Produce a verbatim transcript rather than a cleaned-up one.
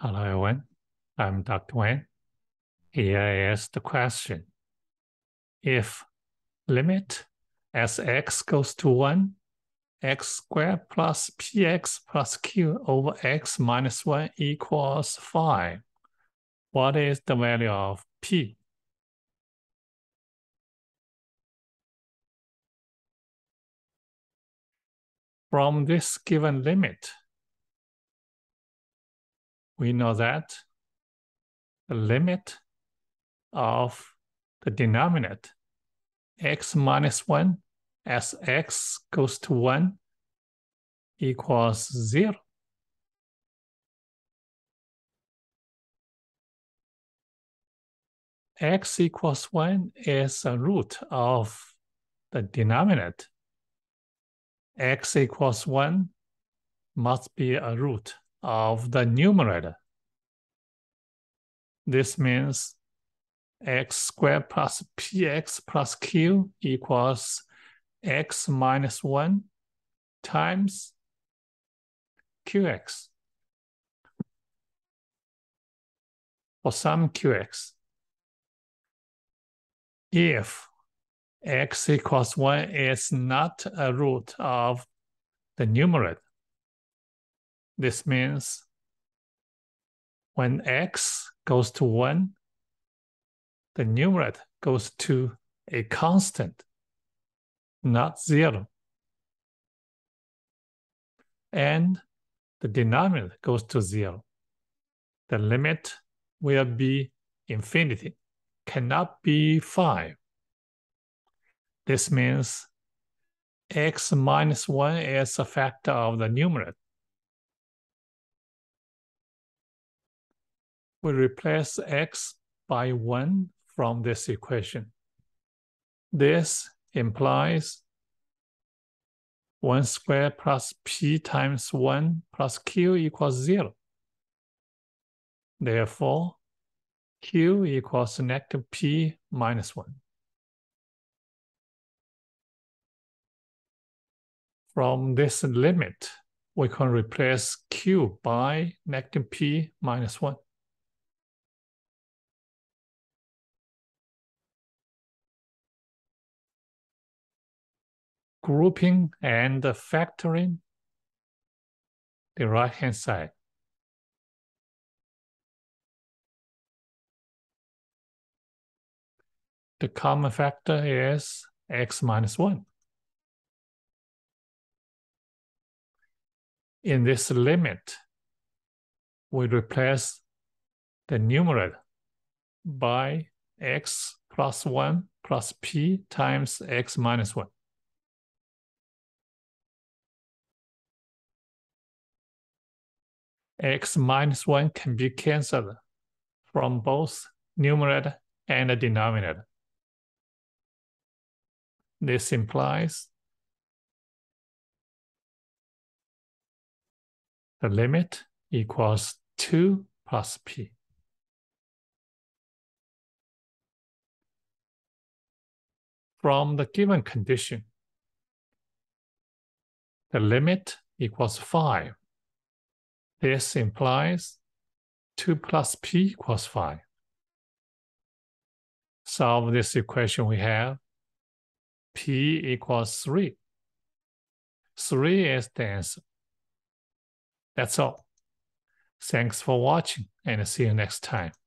Hello everyone, I'm Doctor Wang. Here is the question. If limit as x goes to one, x squared plus px plus q over x minus one equals five, what is the value of p? From this given limit, we know that the limit of the denominator x minus one as x goes to one equals zero. X equals one is a root of the denominator. X equals one must be a root of the numerator. This means x squared plus px plus q equals x minus one times qx. For some qx, if x equals one is not a root of the numerator, this means when x goes to one, the numerator goes to a constant, not zero. And the denominator goes to zero. The limit will be infinity, cannot be five. This means x minus one is a factor of the numerator. We replace x by one from this equation. This implies one squared plus p times one plus q equals zero. Therefore, q equals negative p minus one. From this limit, we can replace q by negative p minus one. Grouping and factoring the right-hand side. The common factor is x minus one. In this limit, we replace the numerator by x plus one plus p times x minus one. X minus one can be cancelled from both numerator and the denominator. This implies the limit equals two plus p. From the given condition, the limit equals five. This implies two plus p equals five. Solve this equation, we have p equals three. three is the answer. That's all. Thanks for watching and see you next time.